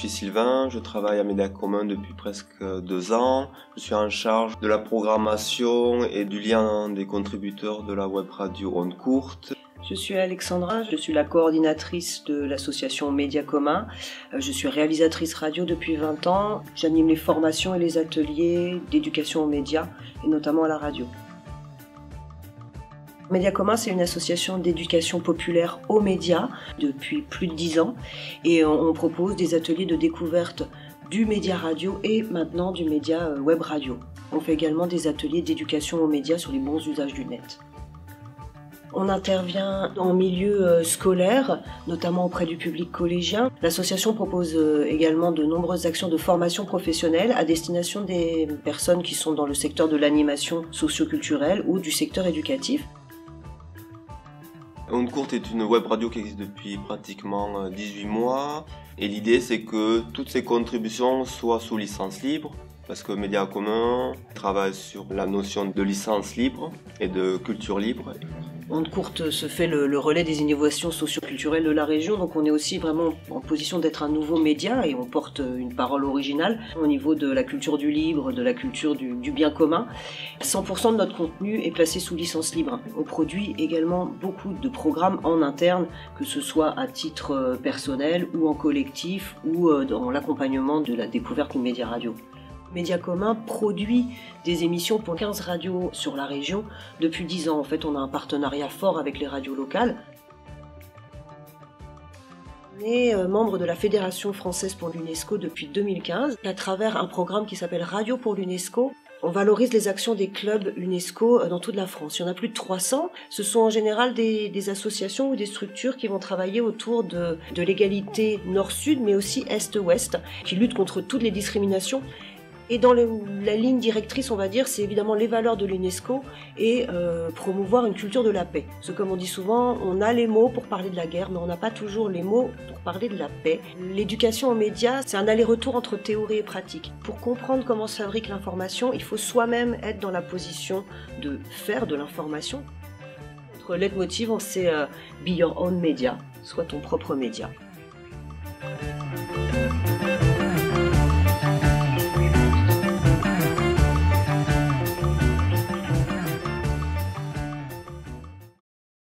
suis Sylvain, je travaille à Média Commun depuis presque 2 ans. Je suis en charge de la programmation et du lien des contributeurs de la web radio Onde Courte. Je suis Alexandra, je suis la coordinatrice de l'association Média Commun. Je suis réalisatrice radio depuis 20 ans. J'anime les formations et les ateliers d'éducation aux médias, et notamment à la radio. Média Commun, c'est une association d'éducation populaire aux médias depuis plus de 10 ans. Et on propose des ateliers de découverte du média radio et maintenant du média web radio. On fait également des ateliers d'éducation aux médias sur les bons usages du net. On intervient en milieu scolaire, notamment auprès du public collégien. L'association propose également de nombreuses actions de formation professionnelle à destination des personnes qui sont dans le secteur de l'animation socio-culturelle ou du secteur éducatif. Onde Courte est une web radio qui existe depuis pratiquement 18 mois. Et l'idée, c'est que toutes ces contributions soient sous licence libre, parce que Média Commun travaille sur la notion de licence libre et de culture libre. Onde Courte se fait le relais des innovations socio-culturelles de la région, donc on est aussi vraiment en position d'être un nouveau média et on porte une parole originale au niveau de la culture du libre, de la culture du bien commun. 100% de notre contenu est placé sous licence libre. On produit également beaucoup de programmes en interne, que ce soit à titre personnel ou en collectif ou dans l'accompagnement de la découverte du média radio. Média Commun produit des émissions pour 15 radios sur la région depuis 10 ans. En fait, on a un partenariat fort avec les radios locales. On est membre de la Fédération française pour l'UNESCO depuis 2015. À travers un programme qui s'appelle Radio pour l'UNESCO, on valorise les actions des clubs UNESCO dans toute la France. Il y en a plus de 300. Ce sont en général des associations ou des structures qui vont travailler autour de l'égalité nord-sud, mais aussi est-ouest, qui luttent contre toutes les discriminations. Et dans la ligne directrice, on va dire, c'est évidemment les valeurs de l'UNESCO et promouvoir une culture de la paix. Parce que comme on dit souvent, on a les mots pour parler de la guerre, mais on n'a pas toujours les mots pour parler de la paix. L'éducation aux médias, c'est un aller-retour entre théorie et pratique. Pour comprendre comment se fabrique l'information, il faut soi-même être dans la position de faire de l'information. Notre leitmotiv, c'est Be Your Own Media, sois ton propre média.